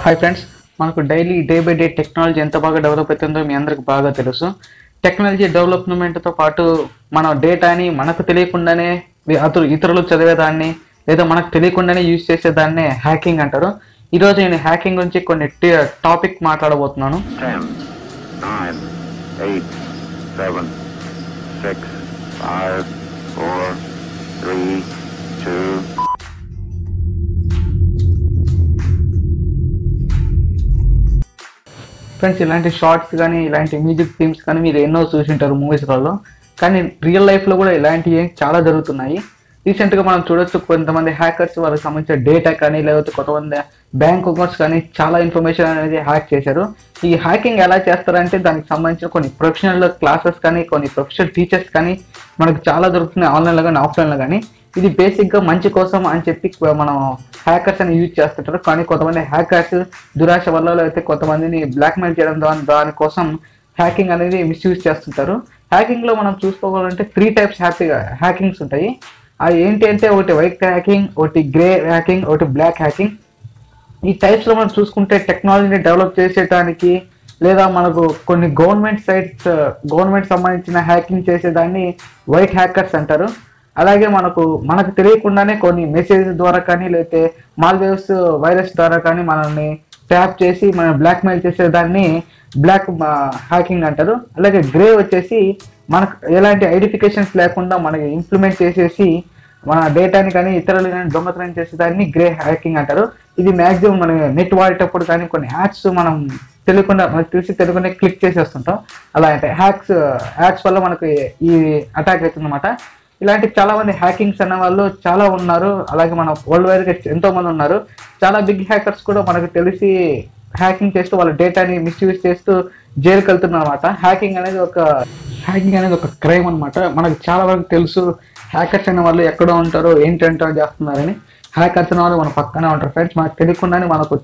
Hi friends, మనకు daily day by day technology ఎంత బాగా డెవలప్ అవుతుందో మీ అందరికి బాగా తెలుసు. టెక్నాలజీ డెవలప్మెంట్తో పాటు మన డేటాని మనకు తెలియకుండానే ఇతరులు చదివేదాన్ని లేదా మనకు తెలియకుండానే యూజ్ చేసేదాన్నే హ్యాకింగ్ అంటారు. ఈరోజు నేను హ్యాకింగ్ గురించి కొన్ని టాపిక్ మాట్లాడబోతున్నాను. 10, 9, 8, 7, 6, 5, 4, 3, 2. ఫ్రెండ్స్, ఇలాంటి షార్ట్స్ కానీ ఇలాంటి మ్యూజిక్ థీమ్స్ కానీ మీరు ఎన్నో చూసింటారు మూవీస్లలో. కానీ రియల్ లైఫ్లో కూడా ఇలాంటివి చాలా జరుగుతున్నాయి. రీసెంట్గా మనం చూడొచ్చు, కొంతమంది హ్యాకర్స్ వాళ్ళకి సంబంధించిన డేటా కానీ లేకపోతే కొంతమంది బ్యాంక్ అకౌంట్స్ కానీ చాలా ఇన్ఫర్మేషన్ అనేది హ్యాక్ చేశారు. ఈ హ్యాకింగ్ ఎలా చేస్తారంటే దానికి సంబంధించిన కొన్ని ప్రొఫెషనల్ క్లాసెస్ కానీ కొన్ని ప్రొఫెషనల్ టీచర్స్ కానీ మనకు చాలా దొరుకుతున్నాయి, ఆన్లైన్లో కానీ ఆఫ్లైన్లో కానీ. ఇది బేసిక్గా మంచి కోసం అని చెప్పి మనం హ్యాకర్స్ అని యూజ్ చేస్తుంటారు. కానీ కొంతమంది హ్యాకర్స్ దురాశ వల్ల లేకపోతే కొంతమందిని బ్లాక్మెయిల్ చేయడం దానికోసం హ్యాకింగ్ అనేది మిస్యూజ్ చేస్తుంటారు. హ్యాకింగ్లో మనం చూసుకోవాలంటే 3 టైప్స్ హ్యాకింగ్స్ ఉంటాయి. అవి ఏంటి అంటే, ఒకటి వైట్ హ్యాకింగ్, ఒకటి గ్రే హ్యాకింగ్, ఒకటి బ్లాక్ హ్యాకింగ్. ఈ టైప్స్లో మనం చూసుకుంటే టెక్నాలజీని డెవలప్ చేసేదానికి లేదా మనకు కొన్ని గవర్నమెంట్ సంబంధించిన హ్యాకింగ్ చేసేదాన్ని వైట్ హ్యాకర్స్ అంటారు. అలాగే మనకు తెలియకుండానే కొన్ని మెసేజ్ ద్వారా కానీ లేకపోతే మాల్వేవ్స్ వైరస్ ద్వారా కానీ మనల్ని ట్యాప్ చేసి మనం బ్లాక్మెయిల్ చేసేదాన్ని బ్లాక్ హ్యాకింగ్ అంటారు. అలాగే గ్రే వచ్చేసి మనకు ఎలాంటి ఐడెంటిఫికేషన్స్ లేకుండా మనకి ఇంప్లిమెంట్ చేసేసి మన డేటాని కానీ ఇతరులు కానీ దొంగతనం చేసేదాన్ని గ్రే హ్యాకింగ్ అంటారు. ఇది మ్యాక్సిమం మనం నెట్ వాడేటప్పుడు కానీ కొన్ని యాడ్స్ మనకు తెలియకుండా క్లిక్ చేసేస్తుంటాం. అలా అంటే యాడ్స్ వల్ల మనకు ఈ అటాక్ అవుతుందన్నమాట. ఇలాంటి చాలా మంది హ్యాకింగ్స్ అన్న వాళ్ళు చాలా ఉన్నారు. అలాగే మన వరల్డ్ వైడ్గా ఎంతో మంది ఉన్నారు. చాలా బిగ్ హ్యాకర్స్ కూడా మనకు తెలిసి హ్యాకింగ్ చేస్తూ వాళ్ళ డేటాని మిస్యూజ్ చేస్తూ జైలుకి వెళ్తున్నారు అనమాట. హ్యాకింగ్ అనేది ఒక క్రైమ్ అనమాట. మనకు చాలా వరకు తెలుసు హ్యాకర్స్ అనే వాళ్ళు ఎక్కడో ఉంటారో ఏంటంటో చేస్తున్నారని. హ్యాకర్స్ అనే వాళ్ళు మన పక్కనే ఉంటారు ఫ్రెండ్స్. మనకు తెలియకుండానే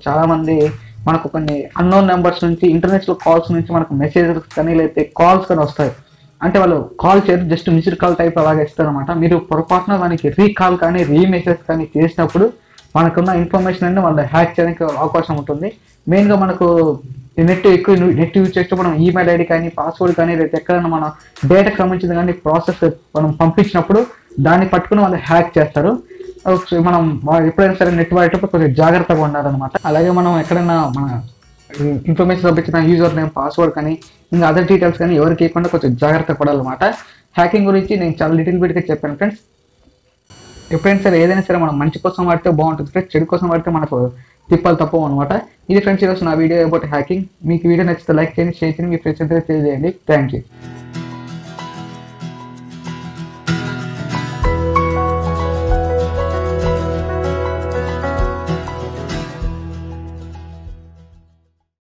మనకు కొన్ని అన్నోన్ నెంబర్స్ నుంచి ఇంటర్నెట్లో కాల్స్ నుంచి మనకు మెసేజెస్ కానీ లేకపోతే కాల్స్ కానీ వస్తాయి. అంటే వాళ్ళు కాల్ చేయరు, జస్ట్ మిస్డ్ కాల్ టైప్ అలాగే ఇస్తారనమాట. మీరు పొరపాటున దానికి రీకాల్ కానీ రీమెసేజ్ కానీ చేసినప్పుడు మనకున్న ఇన్ఫర్మేషన్ అన్ని వాళ్ళు హ్యాక్ చేయడానికి అవకాశం ఉంటుంది. మెయిన్గా మనకు నెట్ యూజ్ చేసినప్పుడు మనం ఈమెయిల్ ఐడి కానీ పాస్వర్డ్ కానీ లేదా ఎక్కడైనా మన డేటాకి సంబంధించిన కానీ ప్రాసెస్ మనం పంపించినప్పుడు దాన్ని పట్టుకుని వాళ్ళు హ్యాక్ చేస్తారు. మనం ఎప్పుడైనా సరే నెట్ వాడేటప్పుడు కొంచెం జాగ్రత్తగా ఉండాలన్నమాట. అలాగే మనం ఎక్కడైనా మన ఇన్ఫర్మేషన్ పంపించిన యూజర్ నేమ్ పాస్వర్డ్ కానీ ఇంకా అదర్ డీటెయిల్స్ కానీ ఎవరికి ఇవ్వకుండా కొంచెం జాగ్రత్త పడాలన్నమాట. హ్యాకింగ్ గురించి నేను చాలా లిటిల్ బిట్గా చెప్పాను ఫ్రెండ్స్. ఎప్పుడైనా సరే ఏదైనా సరే మనం మంచి కోసం వాడితే బాగుంటుంది ఫ్రెండ్స్, చెడు కోసం వాడితే మనకు తిప్పాలు తప్పవు అనమాట. ఇది ఫ్రెండ్స్ ఈరోజు నా వీడియో అబౌట్ హ్యాకింగ్. మీకు వీడియో నచ్చితే లైక్ చేయండి, షేర్ చేయండి, మీ ఫ్రెండ్స్ అయితే తెలియజేయండి. Thank you.